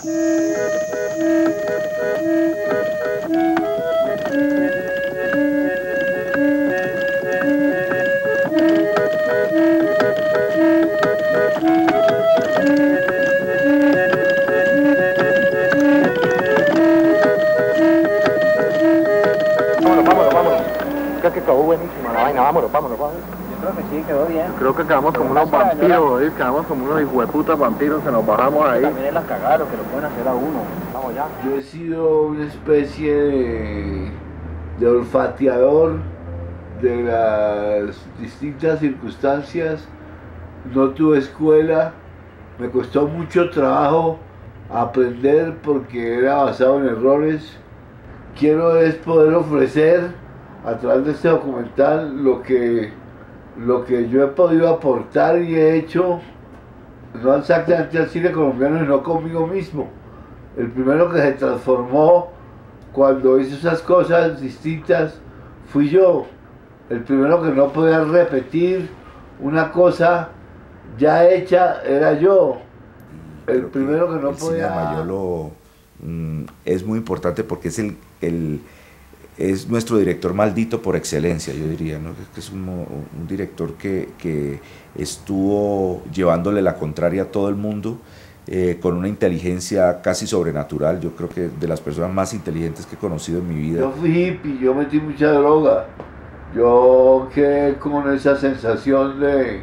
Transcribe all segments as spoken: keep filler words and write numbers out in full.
Que quedó buenísima la vaina, vámonos, vámonos, vámonos. Yo creo que sí, quedó bien. Yo creo que quedamos como unos vampiros, ¿sí? Quedamos como unos hijueputas vampiros que nos bajamos ahí. También es la cagada lo que lo pueden hacer a uno. Vamos ya. Yo he sido una especie de, de olfateador de las distintas circunstancias. No tuve escuela, me costó mucho trabajo aprender porque era basado en errores. Quiero es poder ofrecer a través de este documental lo que, lo que yo he podido aportar y he hecho, no exactamente al cine colombiano, sino conmigo mismo. El primero que se transformó cuando hizo esas cosas distintas fui yo. El primero que no podía repetir una cosa ya hecha era yo. El primero que no el podía... cine de Mayolo mm, es muy importante porque es el... el es nuestro director maldito por excelencia, yo diría, ¿no? Que es un, un director que, que estuvo llevándole la contraria a todo el mundo, eh, con una inteligencia casi sobrenatural. Yo creo que de las personas más inteligentes que he conocido en mi vida. Yo fui hippie, yo metí mucha droga, yo quedé con esa sensación de,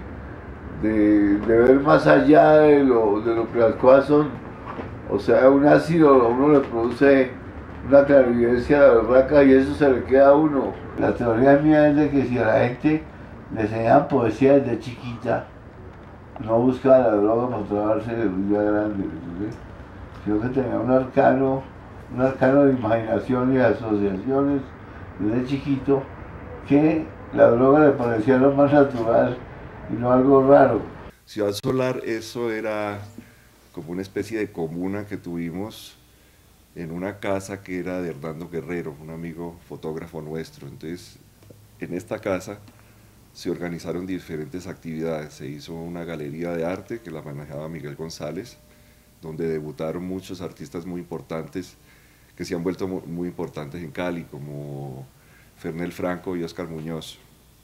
de, de ver más allá de lo, de lo que las cosas son. O sea, un ácido a uno le produce una clarividencia de la berraca y eso se le queda a uno. La teoría mía es de que si a la gente le enseñaban poesía desde chiquita, no buscaba la droga para trabarse de vida grande, ¿sí? Sino que tenía un arcano, un arcano de imaginación y de asociaciones desde chiquito, que la droga le parecía lo más natural y no algo raro. Ciudad Solar, eso era como una especie de comuna que tuvimos en una casa que era de Hernando Guerrero, un amigo fotógrafo nuestro. Entonces, en esta casa se organizaron diferentes actividades. Se hizo una galería de arte que la manejaba Miguel González, donde debutaron muchos artistas muy importantes que se han vuelto muy importantes en Cali, como Fernel Franco y Oscar Muñoz.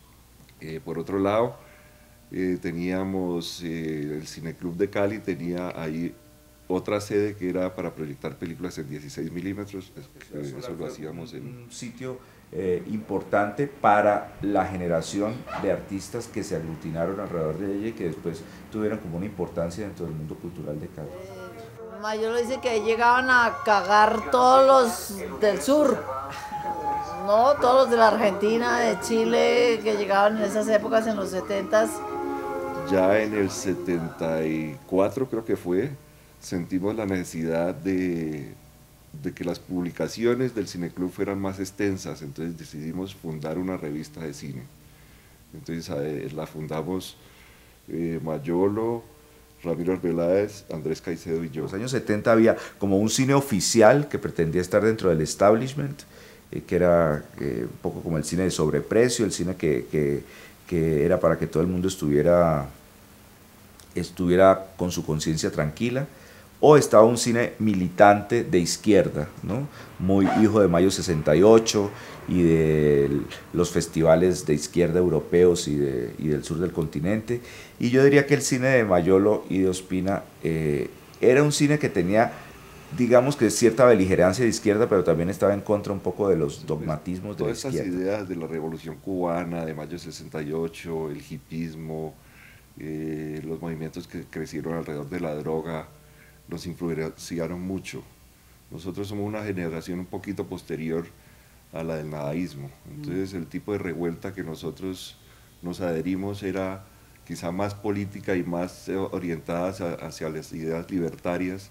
Eh, por otro lado, eh, teníamos eh, el Cineclub de Cali, tenía ahí otra sede que era para proyectar películas en dieciséis milímetros, eso, eso lo hacíamos en un sitio eh, importante para la generación de artistas que se aglutinaron alrededor de ella y que después tuvieron como una importancia dentro del mundo cultural de Cali. Eh, Mayolo dice que llegaban a cagar todos los del sur, no, todos los de la Argentina, de Chile, que llegaban en esas épocas, en los setentas. Ya en el setenta y cuatro creo que fue, sentimos la necesidad de, de que las publicaciones del Cineclub fueran más extensas, entonces decidimos fundar una revista de cine. Entonces eh, la fundamos eh, Mayolo, Ramiro Arbeláez, Andrés Caicedo y yo. En los años setenta había como un cine oficial que pretendía estar dentro del establishment, eh, que era eh, un poco como el cine de sobreprecio, el cine que, que, que era para que todo el mundo estuviera, estuviera con su conciencia tranquila. O estaba un cine militante de izquierda, ¿no? Muy hijo de Mayo sesenta y ocho y de los festivales de izquierda europeos y, de, y del sur del continente. Y yo diría que el cine de Mayolo y de Ospina eh, era un cine que tenía, digamos que cierta beligerancia de izquierda, pero también estaba en contra un poco de los dogmatismos de la izquierda. Todas esas ideas de la Revolución Cubana, de Mayo sesenta y ocho, el hipismo, eh, los movimientos que crecieron alrededor de la droga, nos influenciaron mucho. Nosotros somos una generación un poquito posterior a la del nadaísmo, entonces el tipo de revuelta que nosotros nos adherimos era quizá más política y más orientada hacia, hacia las ideas libertarias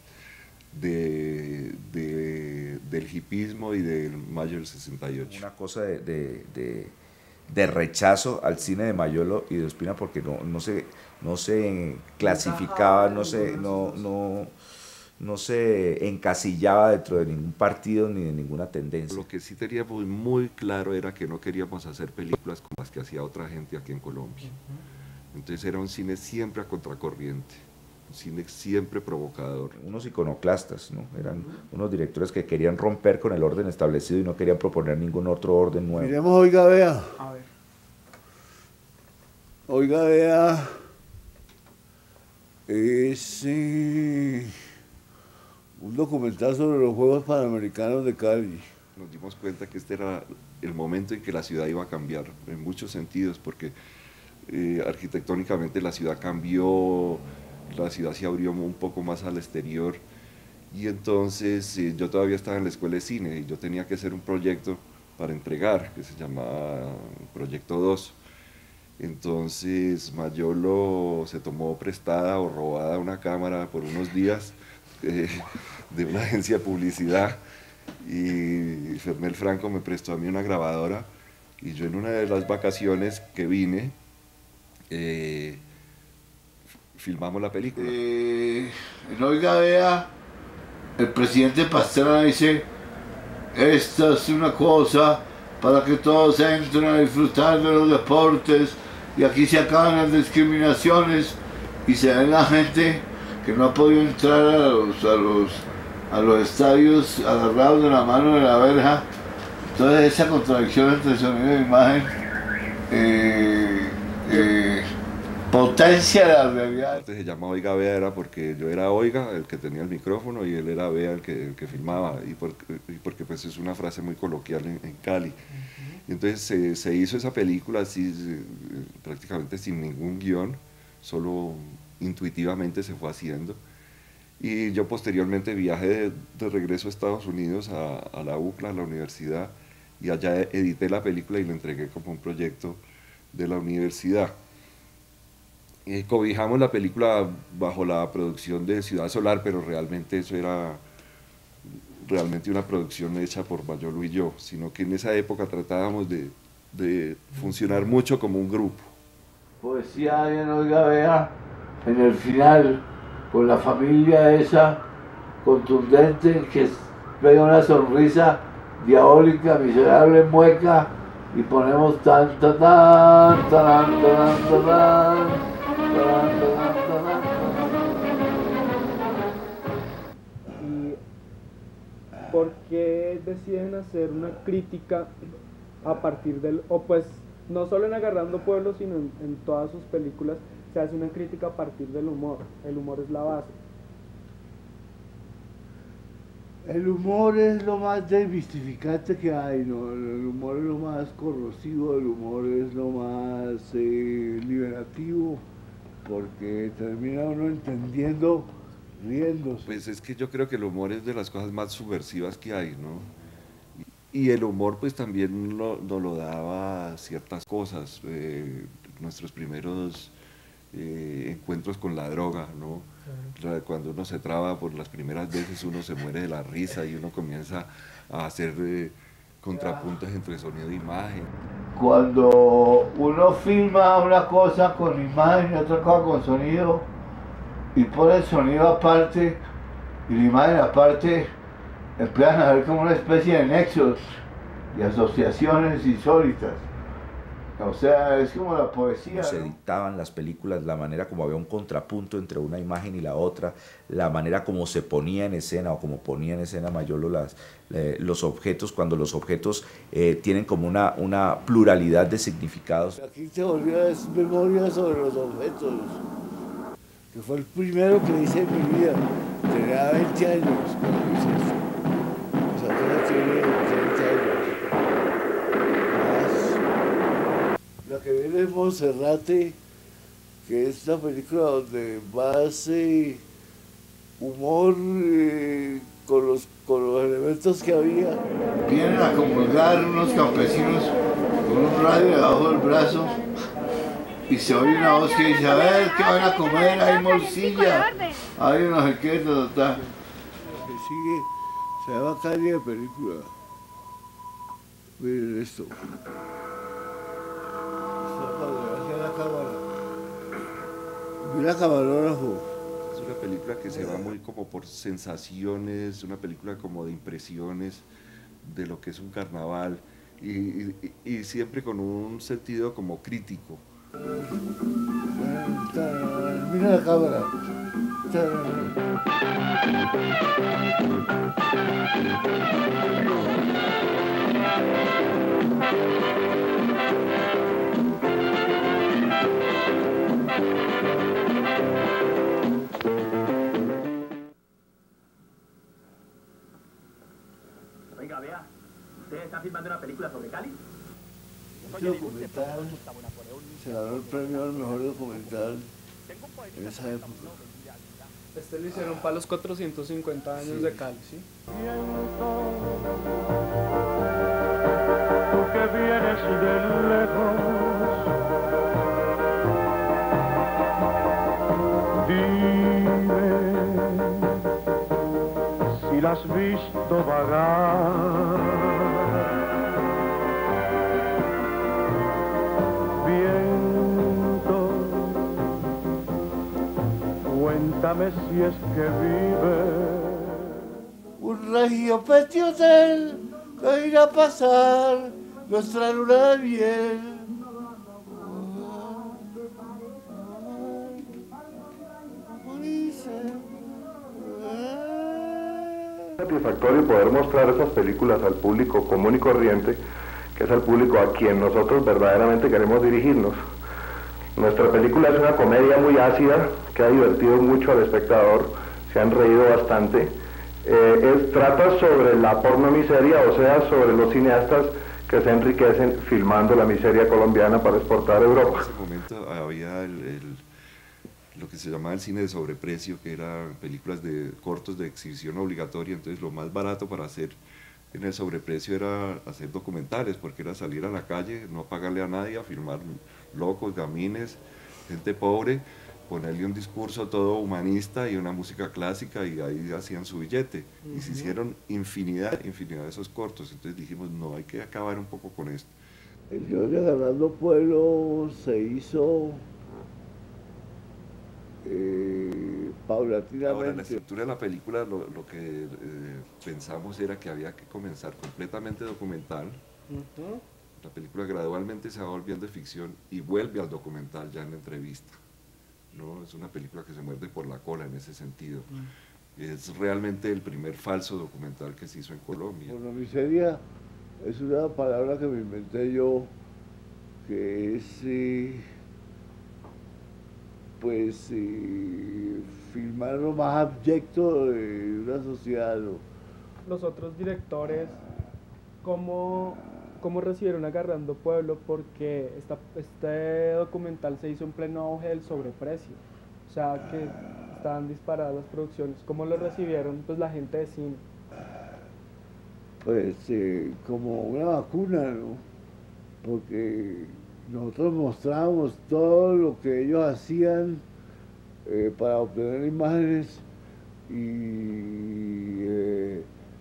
de, de, del hipismo y del Mayo del sesenta y ocho. Una cosa de, de, de, de rechazo al cine de Mayolo y de Ospina porque no, no, se, no se clasificaba, no se, no, no, no se encasillaba dentro de ningún partido ni de ninguna tendencia. Lo que sí teníamos muy claro era que no queríamos hacer películas como las que hacía otra gente aquí en Colombia. Entonces era un cine siempre a contracorriente. cine siempre provocador. Unos iconoclastas, ¿no? Eran unos directores que querían romper con el orden establecido y no querían proponer ningún otro orden nuevo. Miremos, oiga, vea. A ver. Oiga, vea. Es eh, un documental sobre los Juegos Panamericanos de Cali. Nos dimos cuenta que este era el momento en que la ciudad iba a cambiar, en muchos sentidos, porque eh, arquitectónicamente la ciudad cambió, la ciudad se abrió un poco más al exterior, y entonces eh, yo todavía estaba en la escuela de cine, y yo tenía que hacer un proyecto para entregar, que se llamaba Proyecto dos. Entonces Mayolo se tomó prestada o robada una cámara por unos días eh, de una agencia de publicidad, y Fernel Franco me prestó a mí una grabadora, y yo en una de las vacaciones que vine eh, filmamos la película. Eh, en Oiga, vea, el presidente Pastrana dice: esta es una cosa para que todos entren a disfrutar de los deportes, y aquí se acaban las discriminaciones, y se ve la gente que no ha podido entrar a los, a los, a los estadios agarrados de la mano de la verja. Entonces esa contradicción entre sonido e imagen eh, eh, potencia la realidad. Se llama Oiga Vea era porque yo era Oiga, el que tenía el micrófono, y él era Vea, el que, el que filmaba, y porque, y porque pues es una frase muy coloquial en, en Cali. Uh-huh. Entonces se, se hizo esa película así, prácticamente sin ningún guión, solo intuitivamente se fue haciendo. Y yo posteriormente viajé de, de regreso a Estados Unidos, a, a la U C L A, a la universidad, y allá edité la película y la entregué como un proyecto de la universidad. Eh, cobijamos la película bajo la producción de Ciudad Solar, pero realmente eso era realmente una producción hecha por Mayolo y yo, sino que en esa época tratábamos de, de funcionar mucho como un grupo. Poesía de Oiga Vea, en el final, con la familia esa contundente que pega una sonrisa diabólica, miserable, mueca, y ponemos tan, tan, tan, tan, tan, tan, tan. ¿Y por qué deciden hacer una crítica a partir del, o pues no solo en Agarrando Pueblos, sino en, en todas sus películas se hace una crítica a partir del humor? El humor es la base. El humor es lo más desmistificante que hay, ¿no? El humor es lo más corrosivo, el humor es lo más eh, liberativo, porque termina uno entendiendo, riéndose. Pues es que yo creo que el humor es de las cosas más subversivas que hay, ¿no? Y el humor pues también nos lo, lo daba ciertas cosas, eh, nuestros primeros eh, encuentros con la droga, ¿no? Claro. Cuando uno se traba por las primeras veces uno se muere de la risa y uno comienza a hacer eh, contrapuntos entre sonido e imagen. Cuando uno filma una cosa con imagen y otra cosa con sonido, y pone el sonido aparte y la imagen aparte, empiezan a ver como una especie de nexos y asociaciones insólitas. O sea, es como la poesía. Se editaban las películas, la manera como había un contrapunto entre una imagen y la otra, la manera como se ponía en escena o como ponía en escena Mayolo las, eh, los objetos, cuando los objetos eh, tienen como una, una pluralidad de significados. Aquí te volvió a decir memoria sobre los objetos, que fue el primero que hice en mi vida. Tenía veinte años cuando hice eso. O sea, apenas tiene treinta años. La que viene es Monserrate, que es la película donde más eh, humor eh, con, los, con los elementos que había. Vienen a comulgar unos campesinos con un radio debajo del brazo y se oye una voz que dice: a ver, ¿qué van a comer? Hay morcilla, hay no sé qué, ta, ta, ta. Que sigue, se llama Cali de película. Miren esto. Mira, camarógrafo. Es una película que se va muy como por sensaciones, una película como de impresiones de lo que es un carnaval y, y, y siempre con un sentido como crítico. Mira la cámara. Oiga, vea, ¿usted está filmando una película sobre Cali? Este documental se ganó el premio al mejor documental en esa época. Este lo hicieron para los cuatrocientos cincuenta años sí. de Cali, ¿sí? Tú que vienes de lejos, dime si la has visto vagar. Viento, cuéntame si es que vive. Un regio petiotel que irá a pasar nuestra luna de miel. Satisfactorio poder mostrar esas películas al público común y corriente, que es al público a quien nosotros verdaderamente queremos dirigirnos. Nuestra película es una comedia muy ácida que ha divertido mucho al espectador, se han reído bastante. Eh, es, trata sobre la pornomiseria, o sea, sobre los cineastas que se enriquecen filmando la miseria colombiana para exportar a Europa. En ese momento había el, el, lo que se llamaba el cine de sobreprecio, que eran películas de cortos de exhibición obligatoria, entonces lo más barato para hacer en el sobreprecio era hacer documentales, porque era salir a la calle, no pagarle a nadie, a filmar locos, gamines, gente pobre, ponerle un discurso todo humanista y una música clásica, y ahí hacían su billete. Uh-huh. Y se hicieron infinidad, infinidad de esos cortos. Entonces dijimos, no, hay que acabar un poco con esto. El Yo de Agarrando Pueblo se hizo eh, paulatinamente. Ahora, en la estructura de la película lo, lo que eh, pensamos era que había que comenzar completamente documental. Uh-huh. La película gradualmente se va volviendo de ficción y vuelve al documental ya en la entrevista. ¿No? Es una película que se muerde por la cola en ese sentido. Mm. Es realmente el primer falso documental que se hizo en Colombia. Pornomiseria es una palabra que me inventé yo, que es eh, pues eh, filmar lo más abyecto de una sociedad, ¿no? Los otros directores, ¿cómo, cómo recibieron Agarrando Pueblo? Porque esta, este documental se hizo en pleno auge del sobreprecio, o sea que estaban disparadas las producciones. ¿Cómo lo recibieron pues la gente de cine? Pues eh, como una vacuna, ¿no? Porque nosotros mostrábamos todo lo que ellos hacían eh, para obtener imágenes y eh,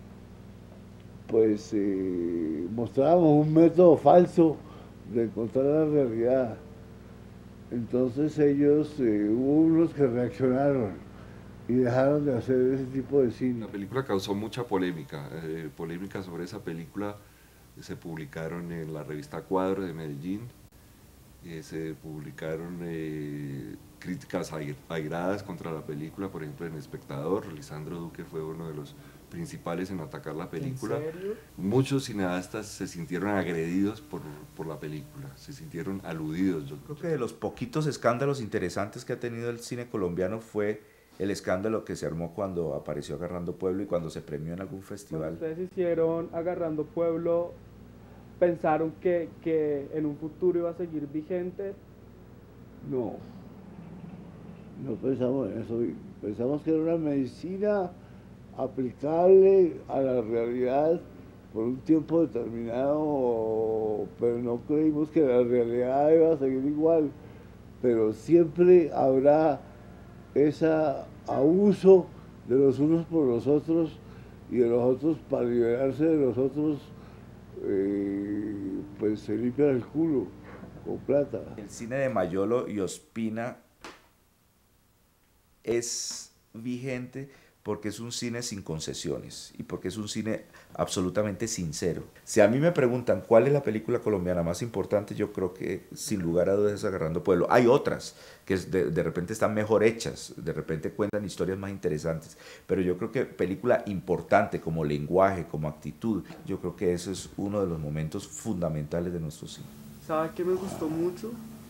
pues eh, mostrábamos un método falso de encontrar la realidad. Entonces ellos, eh, hubo unos que reaccionaron y dejaron de hacer ese tipo de cine. La película causó mucha polémica, eh, polémica sobre esa película. Se publicaron en la revista Cuadro de Medellín, eh, se publicaron eh, críticas airadas contra la película, por ejemplo en Espectador. Lisandro Duque fue uno de los principales en atacar la película. ¿En serio? Muchos cineastas se sintieron agredidos por, por la película, se sintieron aludidos. Yo creo que de los poquitos escándalos interesantes que ha tenido el cine colombiano fue el escándalo que se armó cuando apareció Agarrando Pueblo y cuando se premió en algún festival. Cuando ustedes hicieron Agarrando Pueblo, ¿pensaron que, que en un futuro iba a seguir vigente? No, no pensamos en eso. Pensamos que era una medicina aplicable a la realidad por un tiempo determinado, pero no creímos que la realidad iba a seguir igual. Pero siempre habrá ese abuso de los unos por los otros y de los otros para liberarse de los otros, eh, pues se limpian el culo con plata. El cine de Mayolo y Ospina es vigente porque es un cine sin concesiones y porque es un cine absolutamente sincero. Si a mí me preguntan cuál es la película colombiana más importante, yo creo que sin lugar a dudas es Agarrando Pueblo. Hay otras que de, de repente están mejor hechas, de repente cuentan historias más interesantes, pero yo creo que película importante como lenguaje, como actitud, yo creo que eso es uno de los momentos fundamentales de nuestro cine. ¿Sabe qué me gustó mucho?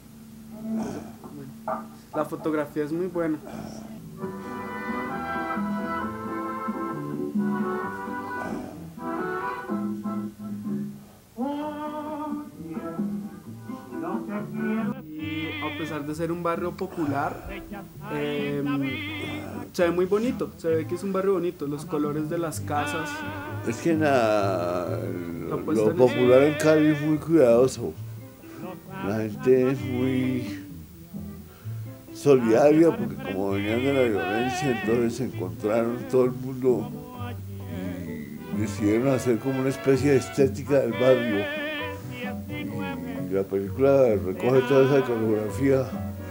Bueno, la fotografía es muy buena. Y a pesar de ser un barrio popular, eh, se ve muy bonito, se ve que es un barrio bonito, los colores de las casas. Es que la, lo, lo popular en Cali es muy cuidadoso, la gente es muy solidaria porque como venían de la violencia, entonces se encontraron todo el mundo y decidieron hacer como una especie de estética del barrio. Y la película recoge toda esa iconografía.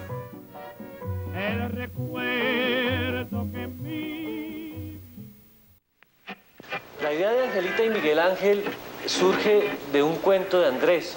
El recuerdo que mí. La idea de Angelita y Miguel Ángel surge de un cuento de Andrés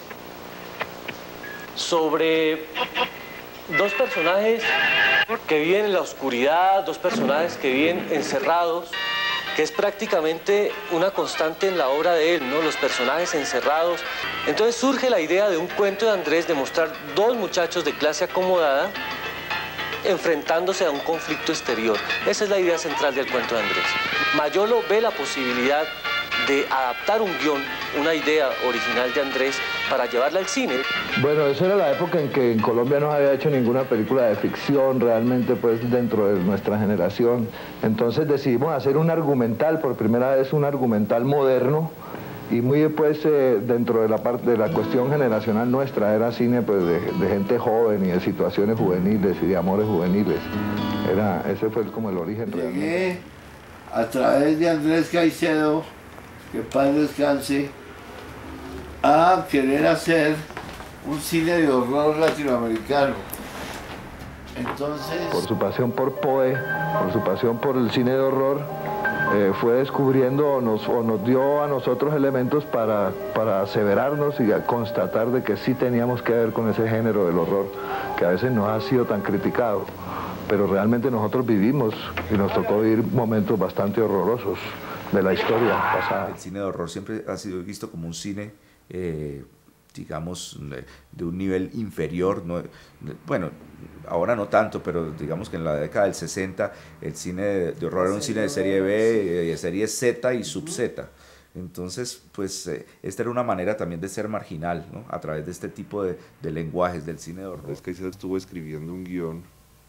sobre dos personajes que viven en la oscuridad, dos personajes que viven encerrados, que es prácticamente una constante en la obra de él, ¿no? Los personajes encerrados. Entonces surge la idea de un cuento de Andrés de mostrar dos muchachos de clase acomodada enfrentándose a un conflicto exterior. Esa es la idea central del cuento de Andrés. Mayolo ve la posibilidad de adaptar un guión, una idea original de Andrés, para llevarla al cine. Bueno, esa era la época en que en Colombia no se había hecho ninguna película de ficción realmente pues dentro de nuestra generación. Entonces decidimos hacer un argumental, por primera vez un argumental moderno, y muy después eh, dentro de la parte de la cuestión generacional nuestra era cine pues de, de gente joven y de situaciones juveniles y de amores juveniles. Era, ese fue como el origen realmente. Llegué a través de Andrés Caicedo, que paz descanse, a querer hacer un cine de horror latinoamericano. Entonces, por su pasión por Poe, por su pasión por el cine de horror, eh, fue descubriendo o nos, o nos dio a nosotros elementos para, para aseverarnos y a constatar de que sí teníamos que ver con ese género del horror, que a veces no ha sido tan criticado, pero realmente nosotros vivimos y nos tocó vivir momentos bastante horrorosos de la historia pasada. El cine de horror siempre ha sido visto como un cine, eh, digamos, de un nivel inferior, ¿no? Bueno, ahora no tanto, pero digamos que en la década del sesenta el cine de horror era un cine de serie B, de serie Z y sub Z. Entonces, pues, eh, esta era una manera también de ser marginal, ¿no? A través de este tipo de, de lenguajes del cine de horror. Es que se estuvo escribiendo un guión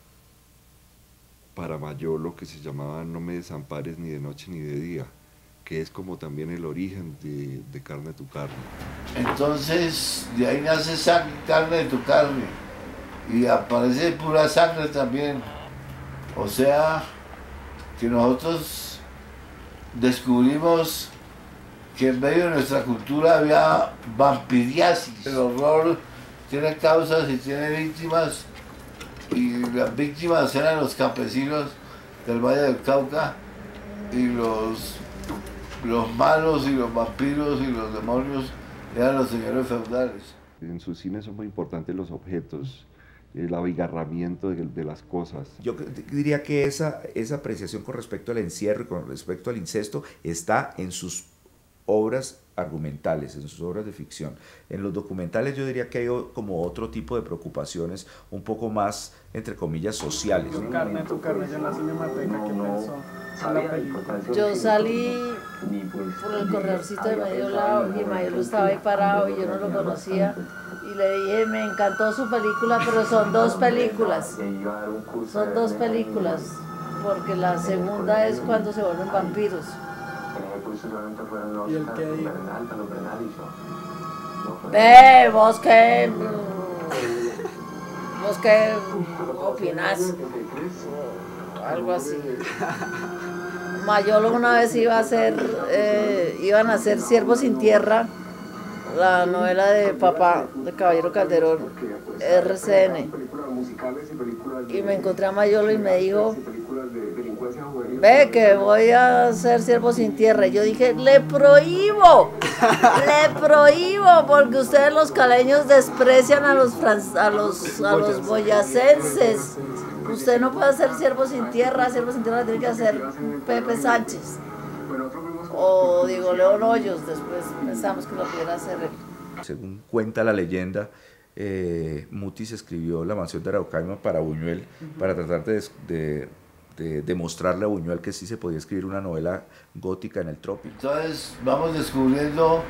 para Mayolo que se llamaba No me desampares ni de noche ni de día, que es como también el origen de, de Carne tu carne. entonces de ahí nace sangre, carne de tu carne, y aparece pura sangre también. O sea, que nosotros descubrimos que en medio de nuestra cultura había vampiriasis. El horror tiene causas y tiene víctimas, y las víctimas eran los campesinos del Valle del Cauca, y los, los malos y los vampiros y los demonios eran los señores feudales. En su cine son muy importantes los objetos, el abigarramiento de, de las cosas. Yo diría que esa, esa apreciación con respecto al encierro y con respecto al incesto está en sus obras argumentales, en sus obras de ficción. En los documentales yo diría que hay como otro tipo de preocupaciones un poco más, entre comillas, sociales. Tu carne, tu carne, yo en la cinemateca, ¿qué pensó en la película? Yo salí por el corredorcito de medio lado y Mayolo estaba ahí parado y yo no lo conocía. Y le dije, me encantó su película, pero son dos películas. Son dos películas, porque la segunda es cuando se vuelven vampiros. ¿Y el qué dijo? Ve, vos qué... ¿Vos qué opinás? Algo así. Mayolo una vez iba a hacer, eh, iban a hacer Siervo sin Tierra, la novela de papá, de Caballero Calderón, R C N. Y me encontré a Mayolo y me dijo, Ve que voy a ser siervo sin tierra. Y yo dije, le prohíbo, le prohíbo, porque ustedes los caleños desprecian a los fran- a los a los boyacenses. Usted no puede ser siervo sin tierra, siervo sin tierra tiene que hacer Pepe Sánchez o Diego León Hoyos. Después pensamos que lo pudiera hacer él. Según cuenta la leyenda, eh, Mutis escribió La mansión de Araucaima para Buñuel, uh-huh. para tratar de, de, de demostrarle a Buñuel que sí se podía escribir una novela gótica en el trópico. Entonces vamos descubriendo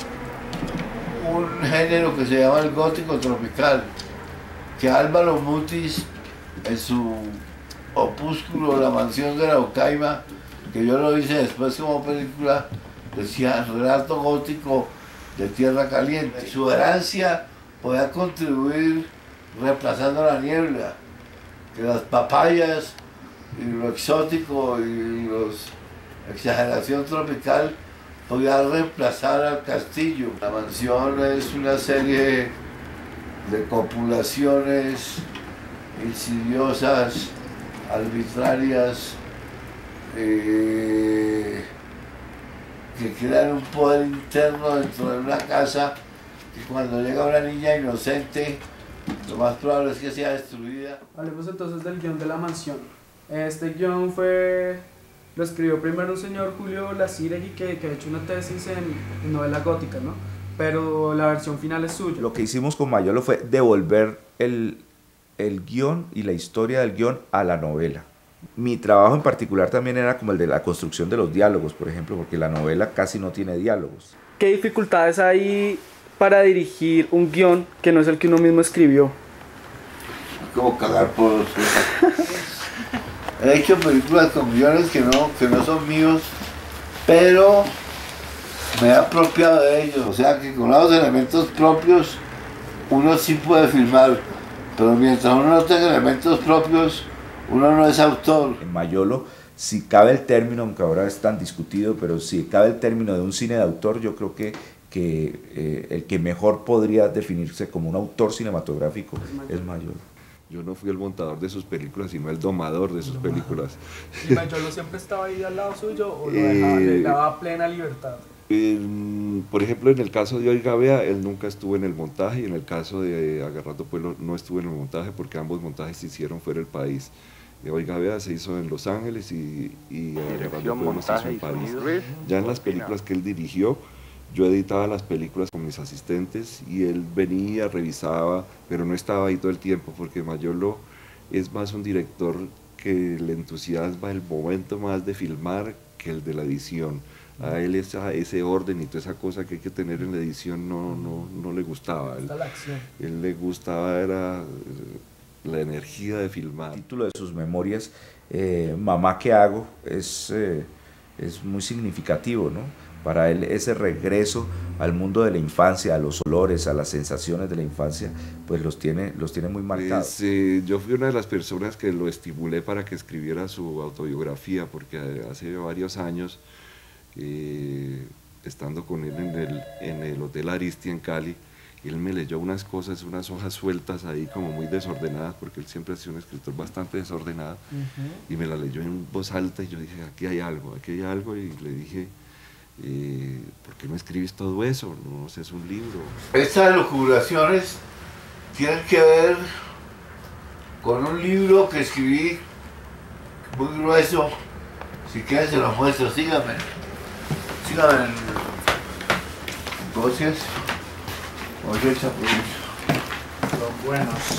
un género que se llama el gótico tropical, que Álvaro Mutis en su opúsculo La mansión de Araucaima, que yo lo hice después como película, decía relato gótico de tierra caliente. Su exuberancia podía contribuir reemplazando la niebla, que las papayas y lo exótico y la exageración tropical podía reemplazar al castillo. La mansión es una serie de copulaciones insidiosas, arbitrarias, eh, que crean un poder interno dentro de una casa, y cuando llega una niña inocente, lo más probable es que sea destruida. Hablemos entonces del guión de La mansión. Este guión fue, lo escribió primero un señor Julio Laciregui, que, que ha hecho una tesis en, en novela gótica, ¿no? Pero la versión final es suya. Lo que hicimos con Mayolo fue devolver el, el guión y la historia del guión a la novela. Mi trabajo en particular también era como el de la construcción de los diálogos, por ejemplo, porque la novela casi no tiene diálogos. ¿Qué dificultades hay para dirigir un guión que no es el que uno mismo escribió? Como cagar por los... He hecho películas con guiones que no, que no son míos, pero me he apropiado de ellos. O sea que con los elementos propios uno sí puede filmar, pero mientras uno no tenga elementos propios, uno no es autor. En Mayolo, si cabe el término, aunque ahora es tan discutido, pero si cabe el término de un cine de autor, yo creo que, que eh, el que mejor podría definirse como un autor cinematográfico es Mayolo. Yo no fui el montador de sus películas, sino el domador de sus domador. películas. ¿Y Mayolo siempre estaba ahí al lado suyo o lo dejaba, eh, le daba plena libertad? Eh, por ejemplo, en el caso de Oiga Vea, él nunca estuvo en el montaje, y en el caso de Agarrando Pueblo no estuvo en el montaje, porque ambos montajes se hicieron fuera del país. De Oiga Vea se hizo en Los Ángeles y, y Agarrando Pueblo se hizo en París. Ya en las películas que él dirigió, yo editaba las películas con mis asistentes y él venía, revisaba, pero no estaba ahí todo el tiempo, porque Mayolo es más un director que le entusiasma el momento más de filmar que el de la edición. A él esa, ese orden y toda esa cosa que hay que tener en la edición no, no, no le gustaba. Él, él le gustaba era la energía de filmar. El título de sus memorias, eh, Mamá, ¿qué hago?, es, eh, es muy significativo, ¿no? Para él ese regreso al mundo de la infancia, a los olores, a las sensaciones de la infancia, pues los tiene, los tiene muy marcados. Pues, eh, yo fui una de las personas que lo estimulé para que escribiera su autobiografía, porque hace varios años, eh, estando con él en el, en el Hotel Aristi en Cali, él me leyó unas cosas, unas hojas sueltas ahí como muy desordenadas, porque él siempre ha sido un escritor bastante desordenado, uh-huh. y me la leyó en voz alta y yo dije, aquí hay algo, aquí hay algo, y le dije, Eh, ¿por qué no escribes todo eso? No sé, es un libro. Estas elucubraciones tienen que ver con un libro que escribí muy grueso. Si quieren se lo muestro, síganme. Síganme en negocios. Oye, Chapulín. Son buenos.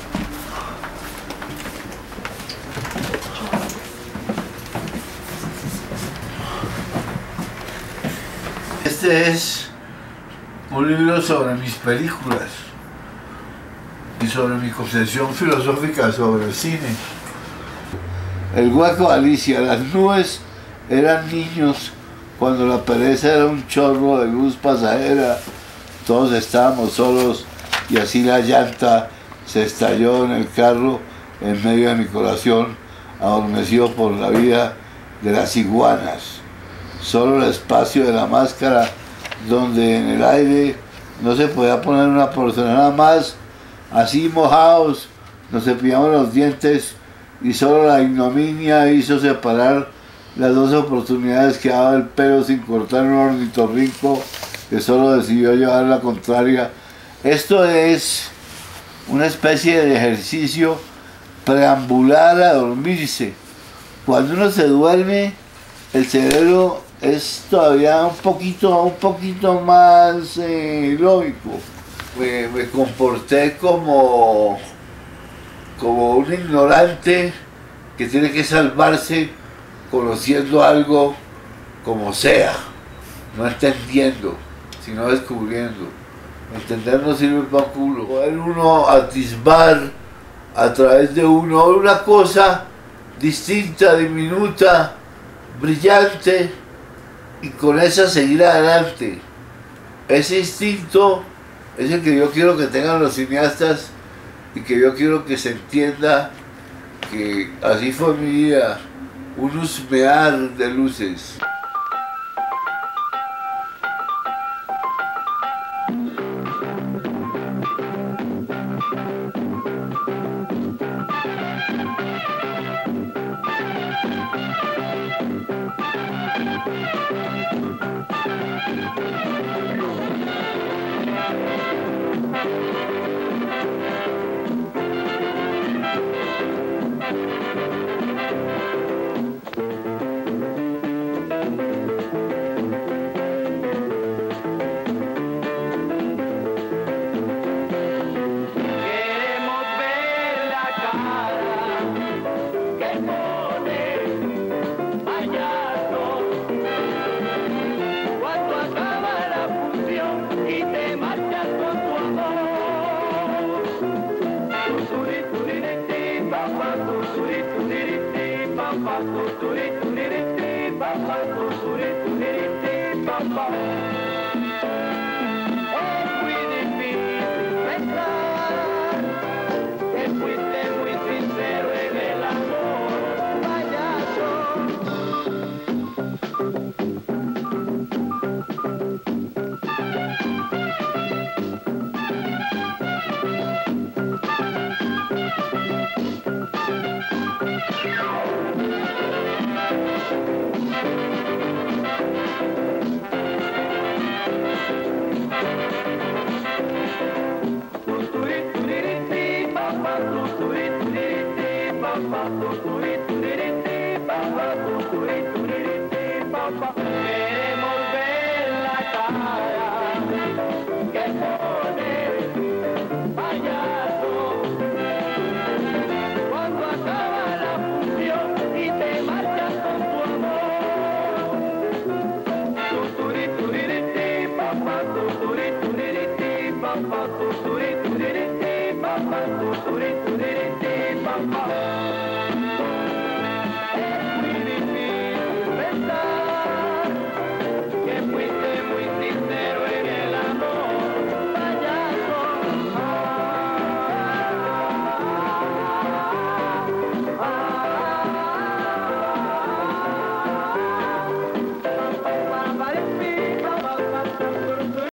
Este es un libro sobre mis películas y sobre mi concepción filosófica sobre el cine. El hueco de Alicia, las nubes eran niños cuando la pereza era un chorro de luz pasajera. Todos estábamos solos y así la llanta se estalló en el carro en medio de mi corazón, adormecido por la vida de las iguanas. Solo el espacio de la máscara, donde en el aire no se podía poner una porcelana más, así mojados, nos cepillamos los dientes y solo la ignominia hizo separar las dos oportunidades que daba el pelo sin cortar un ornitorrinco que solo decidió llevar la contraria. Esto es una especie de ejercicio preambular a dormirse. Cuando uno se duerme, el cerebro es todavía un poquito, un poquito más eh, lógico. Me, me comporté como, como un ignorante que tiene que salvarse conociendo algo como sea, no entendiendo, sino descubriendo. Entender no sirve para culo. Poder uno atisbar a través de uno una cosa distinta, diminuta, brillante, y con esa seguir adelante. Ese instinto es el que yo quiero que tengan los cineastas y que yo quiero que se entienda que así fue mi vida, un husmear de luces. Turi, turi,